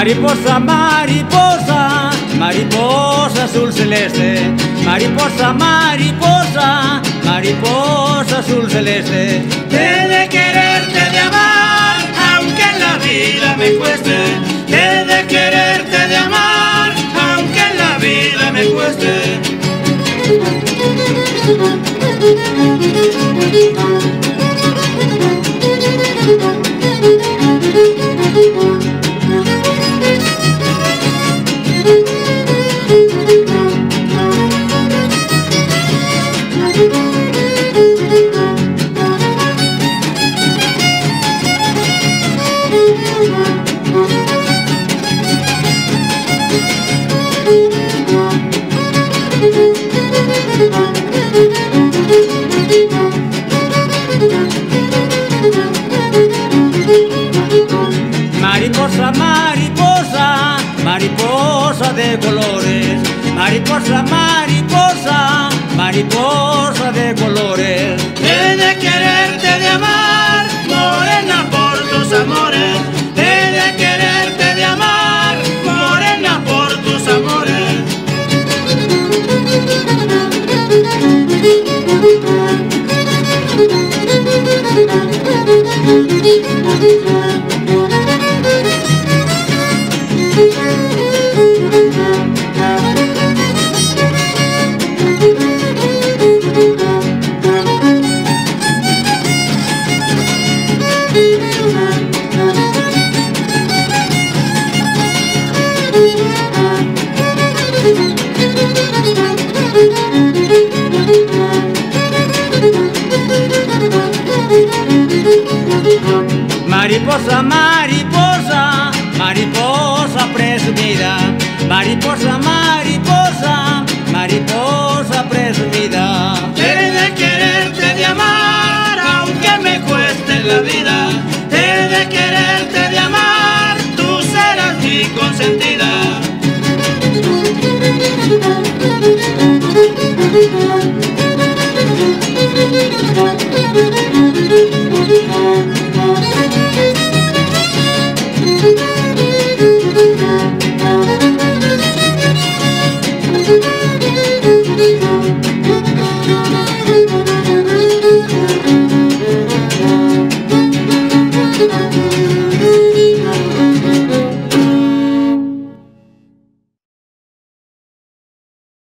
Mariposa, mariposa, mariposa azul celeste. Mariposa, mariposa, mariposa azul celeste. He de quererte, de amar, aunque en la vida me cueste. He de quererte, de amar, aunque en la vida me cueste. Mariposa, mariposa, mariposa de colores. Mariposa, mariposa, mariposa de colores. He de quererte, de amar, morena por tus amores. He de quererte, de amar, morena por tus amores. Mariposa, mariposa, mariposa presumida. Mariposa, mariposa, mariposa presumida. He de quererte, de amar, aunque me cueste la vida. He de quererte, de amar, tú serás mi consentida.